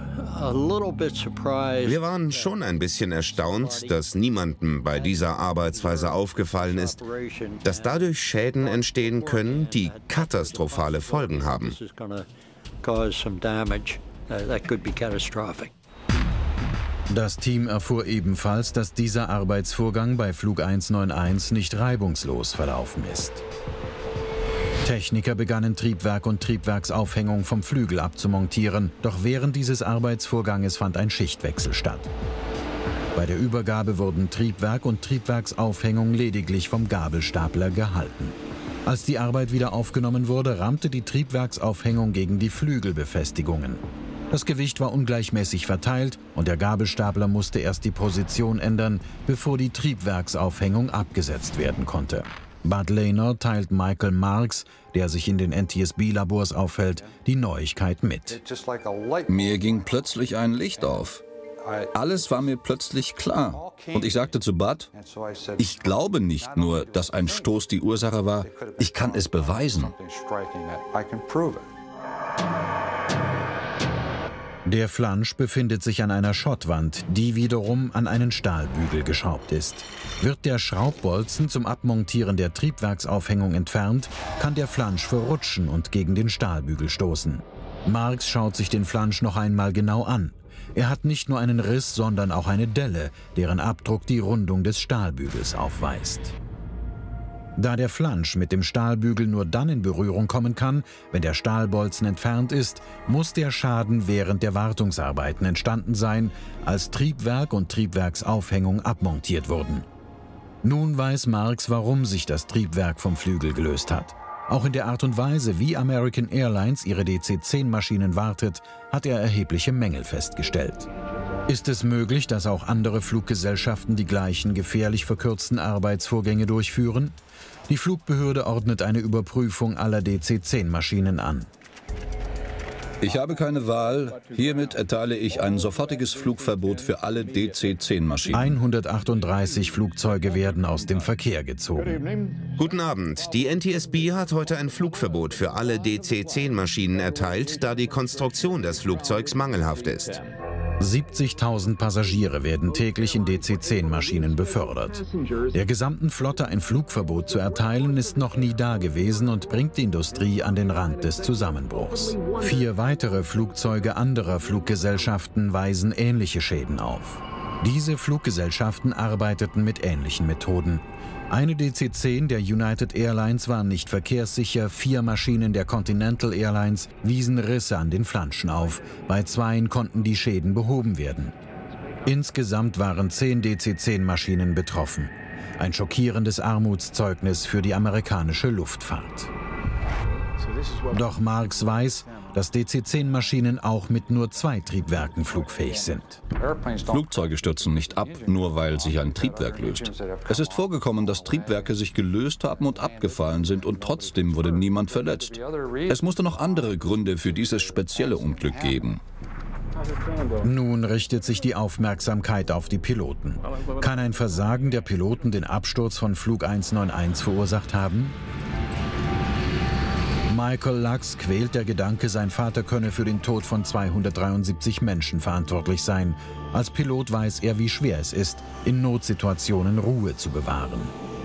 waren schon ein bisschen erstaunt, dass niemandem bei dieser Arbeitsweise aufgefallen ist, dass dadurch Schäden entstehen können, die katastrophale Folgen haben. Das Team erfuhr ebenfalls, dass dieser Arbeitsvorgang bei Flug eins neun eins nicht reibungslos verlaufen ist. Techniker begannen Triebwerk und Triebwerksaufhängung vom Flügel abzumontieren, doch während dieses Arbeitsvorganges fand ein Schichtwechsel statt. Bei der Übergabe wurden Triebwerk und Triebwerksaufhängung lediglich vom Gabelstapler gehalten. Als die Arbeit wieder aufgenommen wurde, rammte die Triebwerksaufhängung gegen die Flügelbefestigungen. Das Gewicht war ungleichmäßig verteilt und der Gabelstapler musste erst die Position ändern, bevor die Triebwerksaufhängung abgesetzt werden konnte. Bud Lehner teilt Michael Marks, der sich in den N T S B-Labors aufhält, die Neuigkeit mit. Mir ging plötzlich ein Licht auf. Alles war mir plötzlich klar. Und ich sagte zu Bud, ich glaube nicht nur, dass ein Stoß die Ursache war, ich kann es beweisen. Der Flansch befindet sich an einer Schottwand, die wiederum an einen Stahlbügel geschraubt ist. Wird der Schraubbolzen zum Abmontieren der Triebwerksaufhängung entfernt, kann der Flansch verrutschen und gegen den Stahlbügel stoßen. Marks schaut sich den Flansch noch einmal genau an. Er hat nicht nur einen Riss, sondern auch eine Delle, deren Abdruck die Rundung des Stahlbügels aufweist. Da der Flansch mit dem Stahlbügel nur dann in Berührung kommen kann, wenn der Stahlbolzen entfernt ist, muss der Schaden während der Wartungsarbeiten entstanden sein, als Triebwerk und Triebwerksaufhängung abmontiert wurden. Nun weiß Marks, warum sich das Triebwerk vom Flügel gelöst hat. Auch in der Art und Weise, wie American Airlines ihre D C zehn Maschinen wartet, hat er erhebliche Mängel festgestellt. Ist es möglich, dass auch andere Fluggesellschaften die gleichen gefährlich verkürzten Arbeitsvorgänge durchführen? Die Flugbehörde ordnet eine Überprüfung aller D C zehn Maschinen an. Ich habe keine Wahl. Hiermit erteile ich ein sofortiges Flugverbot für alle D C zehn Maschinen. hundertachtunddreißig Flugzeuge werden aus dem Verkehr gezogen. Guten Abend. Die N T S B hat heute ein Flugverbot für alle D C zehn Maschinen erteilt, da die Konstruktion des Flugzeugs mangelhaft ist. siebzigtausend Passagiere werden täglich in D C zehn Maschinen befördert. Der gesamten Flotte ein Flugverbot zu erteilen, ist noch nie dagewesen und bringt die Industrie an den Rand des Zusammenbruchs. Vier weitere Flugzeuge anderer Fluggesellschaften weisen ähnliche Schäden auf. Diese Fluggesellschaften arbeiteten mit ähnlichen Methoden. Eine D C zehn der United Airlines war nicht verkehrssicher, vier Maschinen der Continental Airlines wiesen Risse an den Flanschen auf, bei zweien konnten die Schäden behoben werden. Insgesamt waren zehn D C zehn Maschinen betroffen. Ein schockierendes Armutszeugnis für die amerikanische Luftfahrt. Doch Marks weiß, dass D C zehn Maschinen auch mit nur zwei Triebwerken flugfähig sind. Flugzeuge stürzen nicht ab, nur weil sich ein Triebwerk löst. Es ist vorgekommen, dass Triebwerke sich gelöst haben und abgefallen sind und trotzdem wurde niemand verletzt. Es musste noch andere Gründe für dieses spezielle Unglück geben. Nun richtet sich die Aufmerksamkeit auf die Piloten. Kann ein Versagen der Piloten den Absturz von Flug eins neun eins verursacht haben? Michael Lux quält der Gedanke, sein Vater könne für den Tod von zweihundertdreiundsiebzig Menschen verantwortlich sein. Als Pilot weiß er, wie schwer es ist, in Notsituationen Ruhe zu bewahren.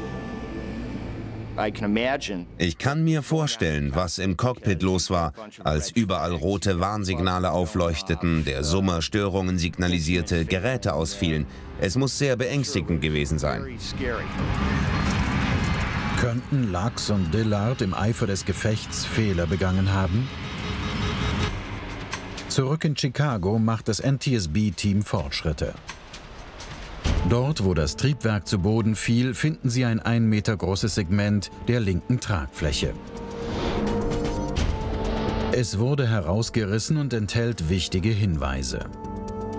Ich kann mir vorstellen, was im Cockpit los war, als überall rote Warnsignale aufleuchteten, der Summer Störungen signalisierte, Geräte ausfielen. Es muss sehr beängstigend gewesen sein. Könnten Lux und Dillard im Eifer des Gefechts Fehler begangen haben? Zurück in Chicago macht das N T S B-Team Fortschritte. Dort, wo das Triebwerk zu Boden fiel, finden sie ein ein Meter großes Segment der linken Tragfläche. Es wurde herausgerissen und enthält wichtige Hinweise.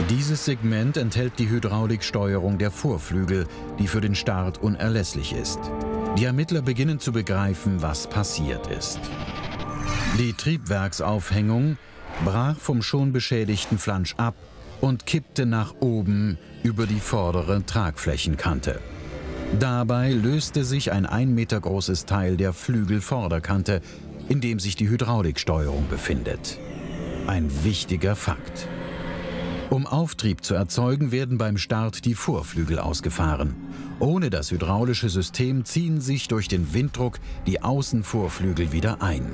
Dieses Segment enthält die Hydrauliksteuerung der Vorflügel, die für den Start unerlässlich ist. Die Ermittler beginnen zu begreifen, was passiert ist. Die Triebwerksaufhängung brach vom schon beschädigten Flansch ab und kippte nach oben über die vordere Tragflächenkante. Dabei löste sich ein ein Meter großes Teil der Flügelvorderkante, in dem sich die Hydrauliksteuerung befindet. Ein wichtiger Fakt. Um Auftrieb zu erzeugen, werden beim Start die Vorflügel ausgefahren. Ohne das hydraulische System ziehen sich durch den Winddruck die Außenvorflügel wieder ein.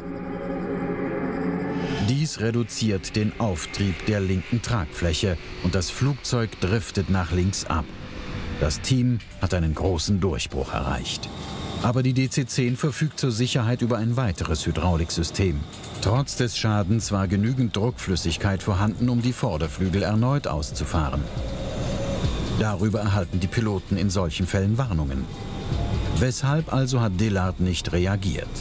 Dies reduziert den Auftrieb der linken Tragfläche und das Flugzeug driftet nach links ab. Das Team hat einen großen Durchbruch erreicht. Aber die D C zehn verfügt zur Sicherheit über ein weiteres Hydrauliksystem. Trotz des Schadens war genügend Druckflüssigkeit vorhanden, um die Vorderflügel erneut auszufahren. Darüber erhalten die Piloten in solchen Fällen Warnungen. Weshalb also hat Dillard nicht reagiert?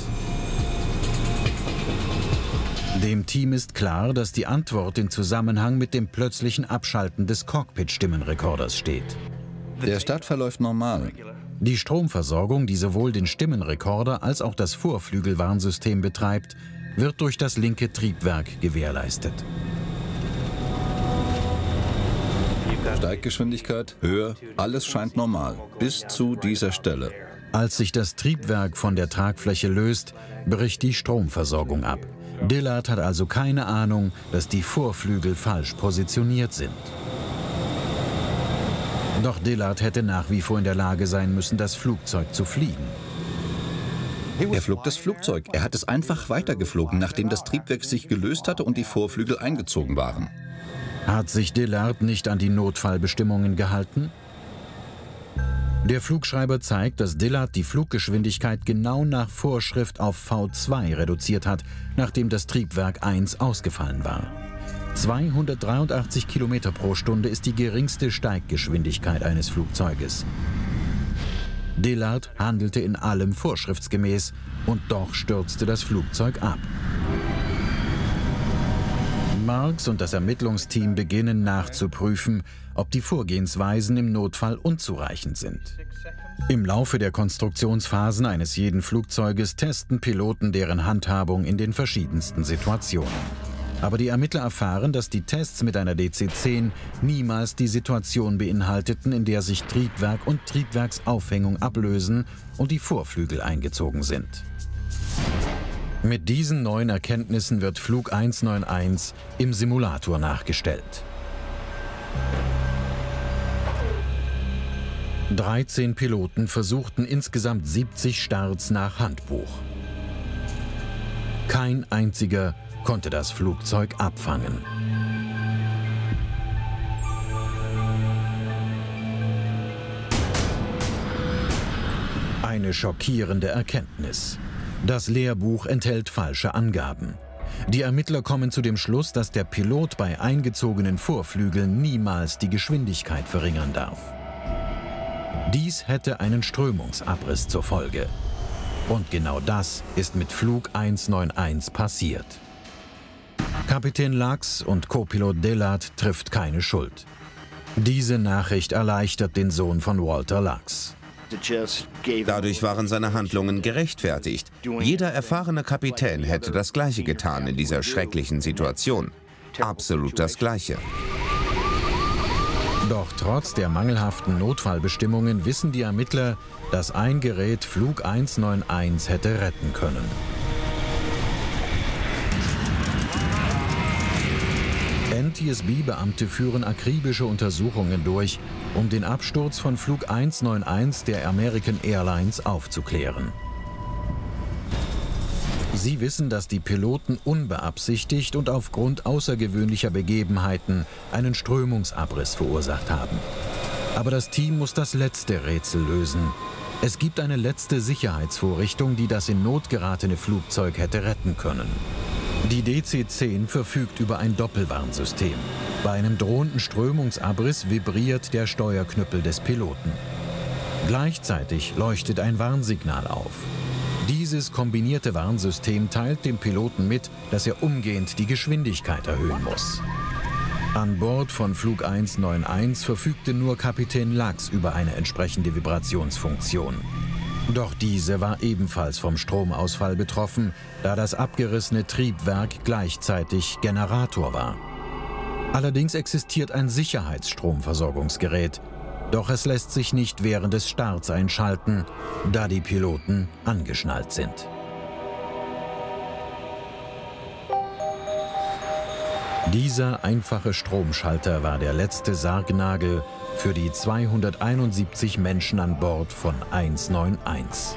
Dem Team ist klar, dass die Antwort in Zusammenhang mit dem plötzlichen Abschalten des Cockpit-Stimmenrekorders steht. Der Start verläuft normal. Die Stromversorgung, die sowohl den Stimmenrekorder als auch das Vorflügelwarnsystem betreibt, wird durch das linke Triebwerk gewährleistet. Steiggeschwindigkeit, Höhe, alles scheint normal, bis zu dieser Stelle. Als sich das Triebwerk von der Tragfläche löst, bricht die Stromversorgung ab. Dillard hat also keine Ahnung, dass die Vorflügel falsch positioniert sind. Doch Dillard hätte nach wie vor in der Lage sein müssen, das Flugzeug zu fliegen. Er flog das Flugzeug. Er hat es einfach weitergeflogen, nachdem das Triebwerk sich gelöst hatte und die Vorflügel eingezogen waren. Hat sich Dillard nicht an die Notfallbestimmungen gehalten? Der Flugschreiber zeigt, dass Dillard die Fluggeschwindigkeit genau nach Vorschrift auf V zwei reduziert hat, nachdem das Triebwerk eins ausgefallen war. zweihundertdreiundachtzig Kilometer pro Stunde ist die geringste Steiggeschwindigkeit eines Flugzeuges. Dillard handelte in allem vorschriftsgemäß und doch stürzte das Flugzeug ab. Marks und das Ermittlungsteam beginnen nachzuprüfen, ob die Vorgehensweisen im Notfall unzureichend sind. Im Laufe der Konstruktionsphasen eines jeden Flugzeuges testen Piloten deren Handhabung in den verschiedensten Situationen. Aber die Ermittler erfahren, dass die Tests mit einer D C zehn niemals die Situation beinhalteten, in der sich Triebwerk und Triebwerksaufhängung ablösen und die Vorflügel eingezogen sind. Mit diesen neuen Erkenntnissen wird Flug eins neun eins im Simulator nachgestellt. dreizehn Piloten versuchten insgesamt siebzig Starts nach Handbuch. Kein einziger konnte das Flugzeug abfangen. Eine schockierende Erkenntnis. Das Lehrbuch enthält falsche Angaben. Die Ermittler kommen zu dem Schluss, dass der Pilot bei eingezogenen Vorflügeln niemals die Geschwindigkeit verringern darf. Dies hätte einen Strömungsabriss zur Folge. Und genau das ist mit Flug eins neun eins passiert. Kapitän Lux und Co-Pilot Dillard trifft keine Schuld. Diese Nachricht erleichtert den Sohn von Walter Lux. Dadurch waren seine Handlungen gerechtfertigt. Jeder erfahrene Kapitän hätte das Gleiche getan in dieser schrecklichen Situation. Absolut das Gleiche. Doch trotz der mangelhaften Notfallbestimmungen wissen die Ermittler, dass ein Gerät Flug eins neun eins hätte retten können. N T S B-Beamte führen akribische Untersuchungen durch, um den Absturz von Flug eins neun eins der American Airlines aufzuklären. Sie wissen, dass die Piloten unbeabsichtigt und aufgrund außergewöhnlicher Begebenheiten einen Strömungsabriss verursacht haben. Aber das Team muss das letzte Rätsel lösen. Es gibt eine letzte Sicherheitsvorrichtung, die das in Not geratene Flugzeug hätte retten können. Die D C zehn verfügt über ein Doppelwarnsystem. Bei einem drohenden Strömungsabriss vibriert der Steuerknüppel des Piloten. Gleichzeitig leuchtet ein Warnsignal auf. Dieses kombinierte Warnsystem teilt dem Piloten mit, dass er umgehend die Geschwindigkeit erhöhen muss. An Bord von Flug eins neun eins verfügte nur Kapitän Lachs über eine entsprechende Vibrationsfunktion. Doch diese war ebenfalls vom Stromausfall betroffen, da das abgerissene Triebwerk gleichzeitig Generator war. Allerdings existiert ein Sicherheitsstromversorgungsgerät, doch es lässt sich nicht während des Starts einschalten, da die Piloten angeschnallt sind. Dieser einfache Stromschalter war der letzte Sargnagel für die zweihunderteinundsiebzig Menschen an Bord von eins neun eins.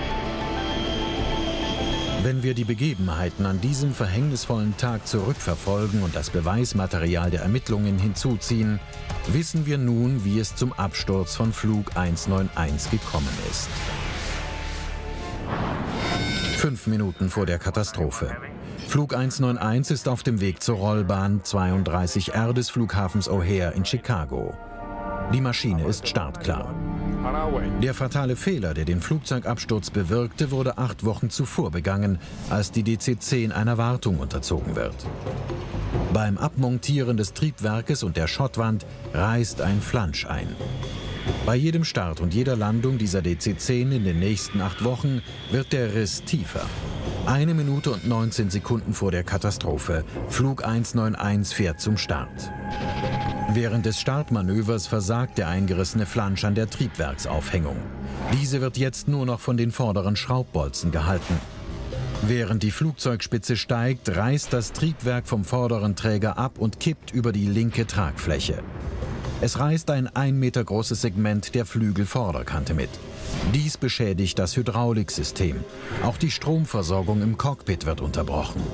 Wenn wir die Begebenheiten an diesem verhängnisvollen Tag zurückverfolgen und das Beweismaterial der Ermittlungen hinzuziehen, wissen wir nun, wie es zum Absturz von Flug eins neun eins gekommen ist. Fünf Minuten vor der Katastrophe. Flug eins neun eins ist auf dem Weg zur Rollbahn zweiunddreißig R des Flughafens O'Hare in Chicago. Die Maschine ist startklar. Der fatale Fehler, der den Flugzeugabsturz bewirkte, wurde acht Wochen zuvor begangen, als die D C zehn einer Wartung unterzogen wird. Beim Abmontieren des Triebwerkes und der Schottwand reißt ein Flansch ein. Bei jedem Start und jeder Landung dieser D C zehn in den nächsten acht Wochen wird der Riss tiefer. Eine Minute und neunzehn Sekunden vor der Katastrophe. Flug eins neun eins fährt zum Start. Während des Startmanövers versagt der eingerissene Flansch an der Triebwerksaufhängung. Diese wird jetzt nur noch von den vorderen Schraubbolzen gehalten. Während die Flugzeugspitze steigt, reißt das Triebwerk vom vorderen Träger ab und kippt über die linke Tragfläche. Es reißt ein ein Meter großes Segment der Flügelvorderkante mit. Dies beschädigt das Hydrauliksystem. Auch die Stromversorgung im Cockpit wird unterbrochen.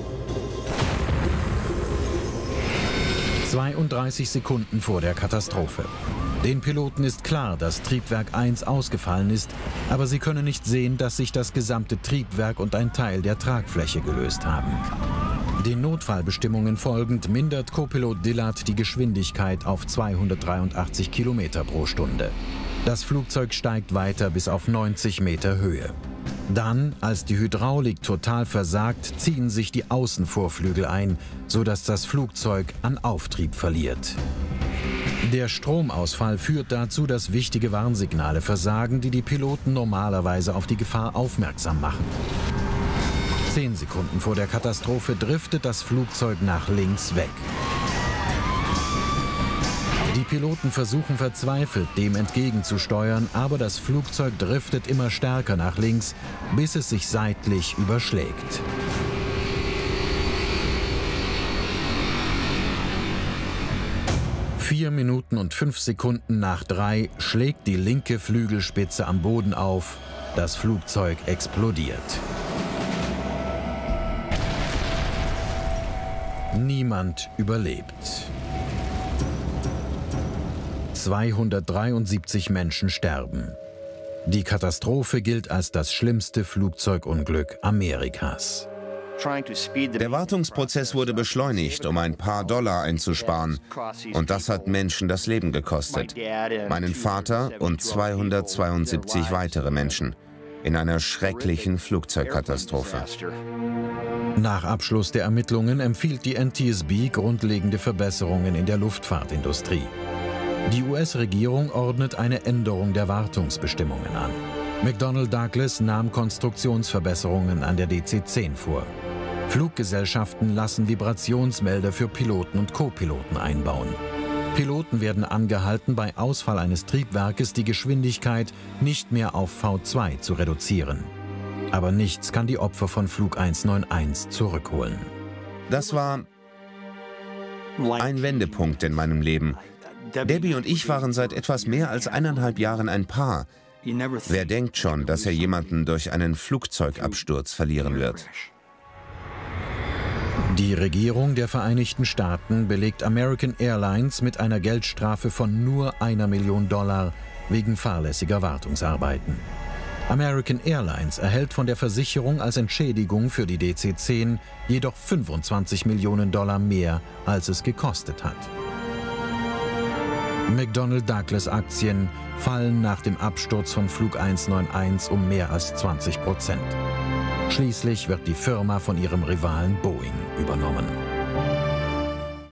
zweiunddreißig Sekunden vor der Katastrophe. Den Piloten ist klar, dass Triebwerk eins ausgefallen ist, aber sie können nicht sehen, dass sich das gesamte Triebwerk und ein Teil der Tragfläche gelöst haben. Den Notfallbestimmungen folgend mindert Co-Pilot Dillard die Geschwindigkeit auf zweihundertdreiundachtzig Kilometer pro Stunde. Das Flugzeug steigt weiter bis auf neunzig Meter Höhe. Dann, als die Hydraulik total versagt, ziehen sich die Außenvorflügel ein, sodass das Flugzeug an Auftrieb verliert. Der Stromausfall führt dazu, dass wichtige Warnsignale versagen, die die Piloten normalerweise auf die Gefahr aufmerksam machen. Zehn Sekunden vor der Katastrophe driftet das Flugzeug nach links weg. Die Piloten versuchen verzweifelt, dem entgegenzusteuern, aber das Flugzeug driftet immer stärker nach links, bis es sich seitlich überschlägt. Vier Minuten und fünf Sekunden nach drei schlägt die linke Flügelspitze am Boden auf. Das Flugzeug explodiert. Niemand überlebt. zweihundertdreiundsiebzig Menschen sterben. Die Katastrophe gilt als das schlimmste Flugzeugunglück Amerikas. Der Wartungsprozess wurde beschleunigt, um ein paar Dollar einzusparen. Und das hat Menschen das Leben gekostet. Meinen Vater und zweihundertzweiundsiebzig weitere Menschen. In einer schrecklichen Flugzeugkatastrophe. Nach Abschluss der Ermittlungen empfiehlt die N T S B grundlegende Verbesserungen in der Luftfahrtindustrie. Die U S-Regierung ordnet eine Änderung der Wartungsbestimmungen an. McDonnell Douglas nahm Konstruktionsverbesserungen an der D C zehn vor. Fluggesellschaften lassen Vibrationsmelder für Piloten und Co-Piloten einbauen. Piloten werden angehalten, bei Ausfall eines Triebwerkes die Geschwindigkeit nicht mehr auf V zwei zu reduzieren. Aber nichts kann die Opfer von Flug eins neun eins zurückholen. Das war ein Wendepunkt in meinem Leben. Debbie und ich waren seit etwas mehr als eineinhalb Jahren ein Paar. Wer denkt schon, dass er jemanden durch einen Flugzeugabsturz verlieren wird? Die Regierung der Vereinigten Staaten belegt American Airlines mit einer Geldstrafe von nur einer Million Dollar wegen fahrlässiger Wartungsarbeiten. American Airlines erhält von der Versicherung als Entschädigung für die D C zehn jedoch fünfundzwanzig Millionen Dollar mehr, als es gekostet hat. McDonnell Douglas Aktien fallen nach dem Absturz von Flug eins neun eins um mehr als zwanzig Prozent. Schließlich wird die Firma von ihrem Rivalen Boeing übernommen.